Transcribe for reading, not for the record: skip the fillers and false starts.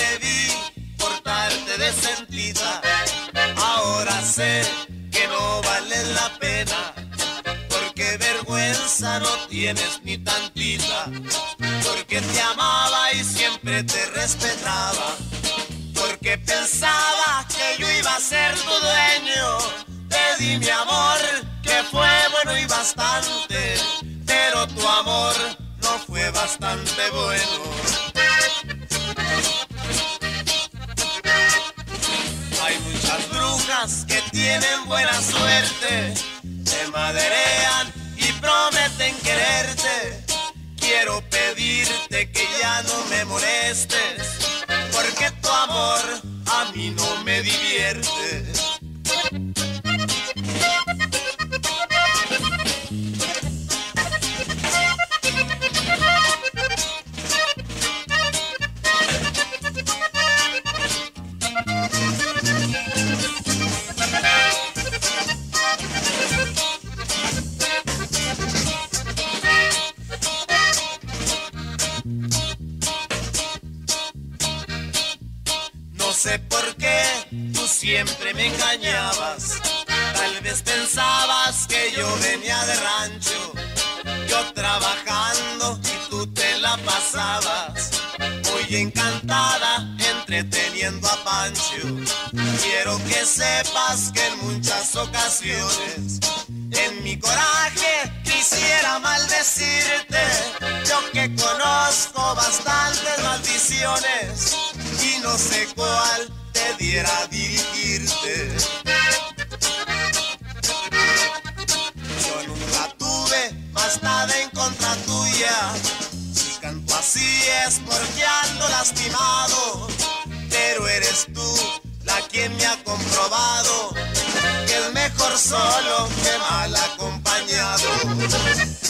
debí portarte de sentida. Ahora sé que no vale la pena, porque vergüenza no tienes ni tantita. Porque te amaba y siempre te respetaba, porque pensaba que yo iba a ser tu dueño. Te di mi amor, que fue bueno y bastante, pero tu amor no fue bastante bueno. Hay muchas brujas que tienen buena suerte, te maderean y prometen quererte. Quiero pedirte que ya no me molestes, porque tu amor a mí no me divierte. No sé por qué tú siempre me engañabas. Tal vez pensabas que yo venía de rancho, yo trabajando y tú te la pasabas muy encantada entreteniendo a Pancho. Quiero que sepas que en muchas ocasiones en mi coraje quisiera maldecirte. Yo que conozco bastantes maldiciones y no sé cuál te diera a dirigirte. Yo nunca tuve más nada en contra tuya. Si canto así es porque ando lastimado, pero eres tú la quien me ha comprobado que es mejor solo que mal acompañado.